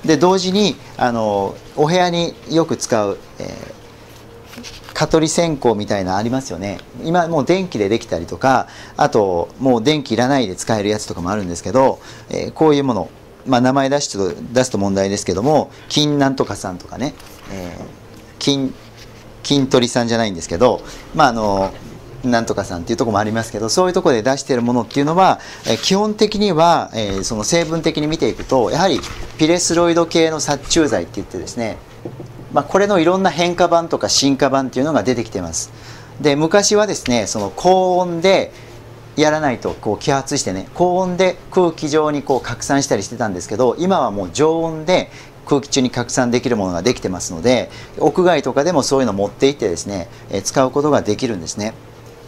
で同時にお部屋によく使う、蚊取り線香みたいなのありますよね。今もう電気でできたりとか、あともう電気いらないで使えるやつとかもあるんですけど、こういうもの、名前出すと問題ですけども、金なんとかさんとかね、金取りさんじゃないんですけど、なんとかさんっていうところもありますけど、そういうところで出しているものっていうのは、基本的には、その成分的に見ていくと、やはりピレスロイド系の殺虫剤っていってですね、これのいろんな変化版とか進化版っていうのが出てきています。で昔はですね、その高温でやらないとこう揮発してね、高温で空気上にこう拡散したりしてたんですけど、今はもう常温で空気中に拡散できるものができてますので、屋外とかでもそういうのを持っていってですね、使うことができるんですね。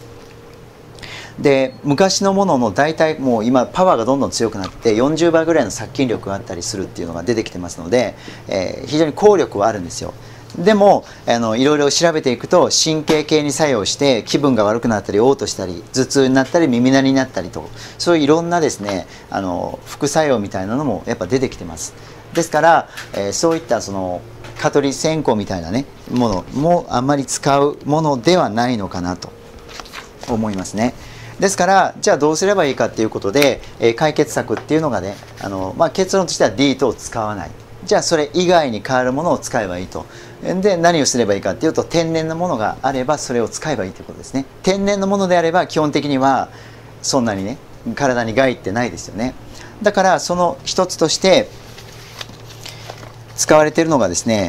で昔のものの大体もう今パワーがどんどん強くなって40倍ぐらいの殺菌力があったりするっていうのが出てきてますので、非常に効力はあるんですよ。でもいろいろ調べていくと、神経系に作用して気分が悪くなったり嘔吐したり頭痛になったり耳鳴りになったりと、そういういろんなですね副作用みたいなのもやっぱ出てきてます。ですから、そういったその蚊取り線香みたいなねものもあんまり使うものではないのかなと思いますね。ですからじゃあどうすればいいかっていうことで、解決策っていうのがね結論としては DEET を使わない。じゃあそれ以外に変わるものを使えばいいと。で何をすればいいかっていうと、天然のものがあればそれを使えばいいということですね。天然のものであれば基本的にはそんなにね体に害ってないですよね。だからその一つとして使われているのがですね、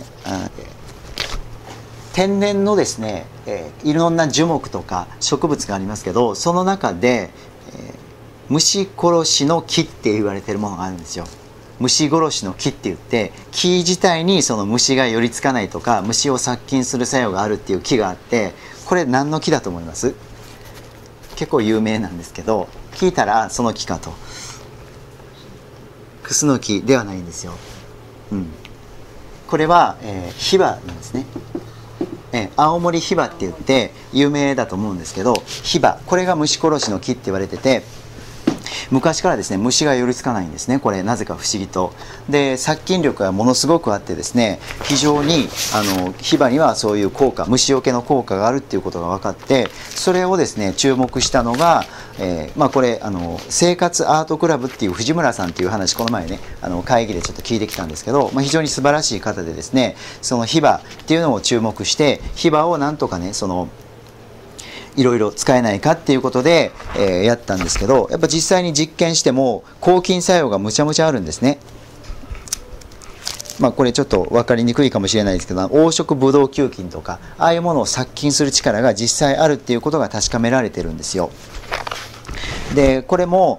天然のですね、いろんな樹木とか植物がありますけど、その中で、虫殺しの木って言われているものがあるんですよ。虫殺しの木って言って、木自体にその虫が寄りつかないとか虫を殺菌する作用があるっていう木があって、これ何の木だと思います？結構有名なんですけど、聞いたらその木かと。クスノキではないんですよ。これは、ヒバなんですね。青森ヒバって言って有名だと思うんですけど、ヒバ、これが虫殺しの木って言われてて、昔からですね虫が寄りつかないんですね。これなぜか不思議と。で殺菌力がものすごくあってですね、非常にヒバにはそういう効果、虫除けの効果があるっていうことが分かって、それをですね注目したのが、これ生活アートクラブっていう藤村さんっていう話、この前ね会議でちょっと聞いてきたんですけど、非常に素晴らしい方でですね、そのヒバっていうのを注目して、ヒバをなんとかねいろいろ使えないかっていうことで、やったんですけど、やっぱ実際に実験しても抗菌作用がむちゃむちゃあるんですね。これちょっと分かりにくいかもしれないですけど、黄色ブドウ球菌とかああいうものを殺菌する力が実際あるっていうことが確かめられてるんですよ。でこれも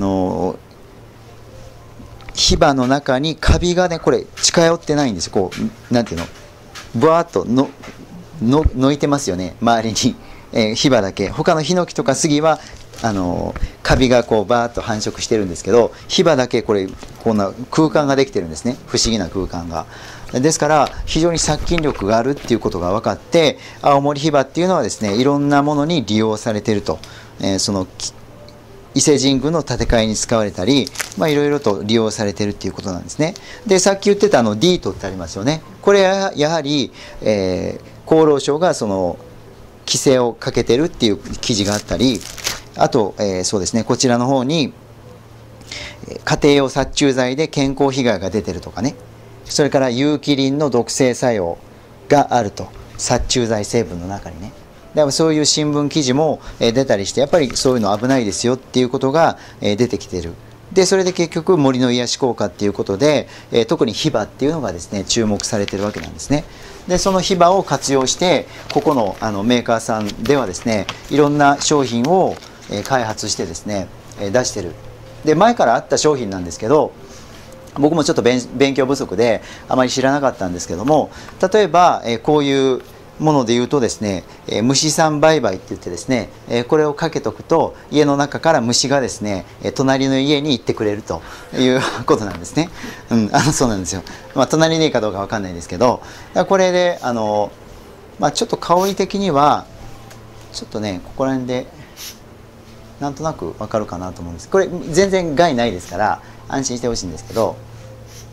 ヒバの中にカビがねこれ近寄ってないんですよ。こうなんていうの、ブワーッとのいてますよね周りに。ヒバだけ、他のヒノキとか杉はカビがこうバーッと繁殖してるんですけど、ヒバだけこんな空間ができてるんですね。不思議な空間が。ですから非常に殺菌力があるっていうことが分かって、青森ヒバっていうのはですねいろんなものに利用されていると、その伊勢神宮の建て替えに使われたり、いろいろと利用されているっていうことなんですね。でさっき言ってたディートってありますよね。これはやはり、厚労省がその規制をかけてるっていう記事があったり、あと、そうですね、こちらの方に家庭用殺虫剤で健康被害が出てるとかね、それから有機リンの毒性作用があると、殺虫剤成分の中にね。だからそういう新聞記事も出たりして、やっぱりそういうの危ないですよっていうことが出てきてる。でそれで結局森の癒し効果っていうことで、特にヒバっていうのがですね注目されてるわけなんですね。でそのヒバを活用して、ここのメーカーさんではですねいろんな商品を開発してですね出してる。で前からあった商品なんですけど、僕もちょっと勉強不足であまり知らなかったんですけども、例えばこういうもので言うとですね、虫酸売買って言ってですね、これをかけとくと家の中から虫がですね隣の家に行ってくれるということなんですね。そうなんですよ。隣にいいかどうかわかんないですけど、これでちょっと香り的にはちょっとねここら辺でなんとなくわかるかなと思うんです。これ全然害ないですから安心してほしいんですけど、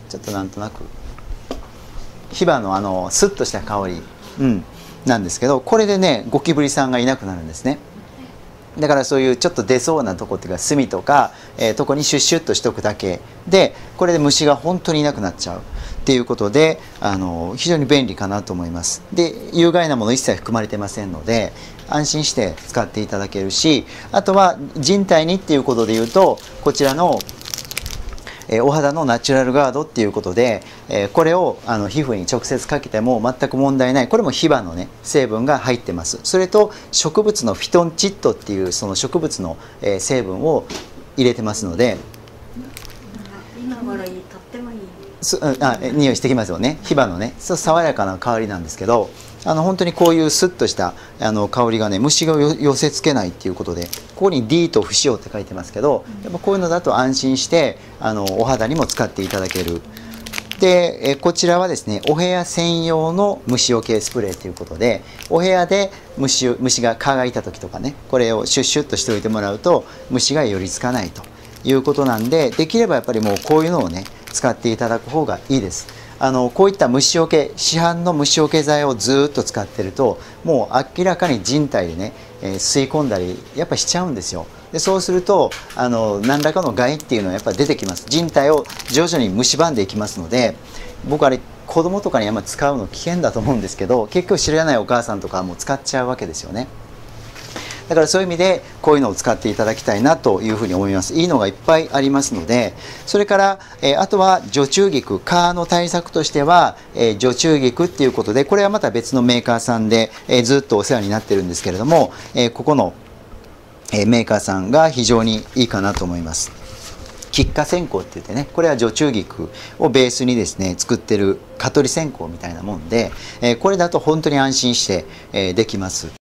ちょっとなんとなくヒバのスッとした香り、なんですけど、これでねゴキブリさんがいなくなるんですね。だからそういうちょっと出そうなとこっていうか隅とか、とこにシュッシュッとしとくだけで、これで虫が本当にいなくなっちゃうっていうことで、非常に便利かなと思います。で有害なもの一切含まれてませんので安心して使っていただけるし、あとは人体にっていうことでいうと、こちらのお肌のナチュラルガードっていうことで、これを皮膚に直接かけても全く問題ない。これもヒバのね成分が入ってます。それと植物のフィトンチッドっていうその植物の成分を入れてますので、 今頃とってもいい匂いしてきますよね。ヒバのね爽やかな香りなんですけど、本当にこういうスッとした香りがね虫が寄せつけないっていうことで、ここに D と不使用って書いてますけど、やっぱこういうのだと安心してお肌にも使っていただける。でこちらはですねお部屋専用の虫除けスプレーということで、お部屋で虫が蚊がいた時とかね、これをシュッシュッとしておいてもらうと虫が寄りつかないということなんで、できればやっぱりもうこういうのをね使っていただく方がいいです。こういった虫除け、市販の虫除け剤をずっと使ってるともう明らかに人体でね、吸い込んだりやっぱしちゃうんですよ。でそうすると何らかの害っていうのはやっぱり出てきます。人体を徐々に蝕んでいきますので、僕あれ子供とかにあんま使うの危険だと思うんですけど、結局知らないお母さんとかはもう使っちゃうわけですよね。だからそういう意味でこういうのを使っていただきたいなというふうに思います。いいのがいっぱいありますので、それから、あとは除虫菊、蚊の対策としては、除虫菊っていうことで、これはまた別のメーカーさんで、ずっとお世話になってるんですけれども、ここの、メーカーさんが非常にいいかなと思います。菊花線香って言ってね、これは除虫菊をベースにですね作ってる蚊取り線香みたいなもんで、これだと本当に安心して、できます。